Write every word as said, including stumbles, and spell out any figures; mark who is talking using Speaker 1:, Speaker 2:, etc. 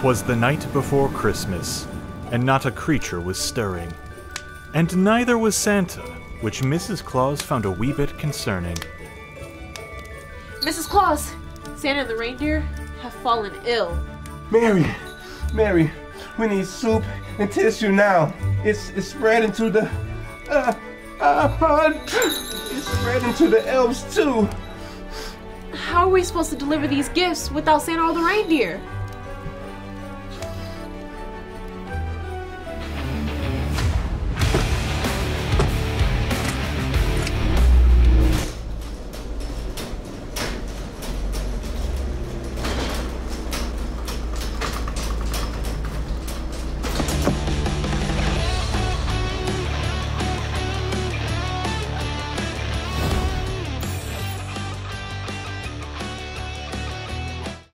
Speaker 1: 'Twas the night before Christmas, and not a creature was stirring. And neither was Santa, which Missus Claus found a wee bit concerning.
Speaker 2: Missus Claus, Santa and the reindeer have fallen ill.
Speaker 3: Mary, Mary, we need soup and tissue now. It's it's spreading to the, uh, uh, it's spreading to the elves too.
Speaker 2: How are we supposed to deliver these gifts without Santa or the reindeer?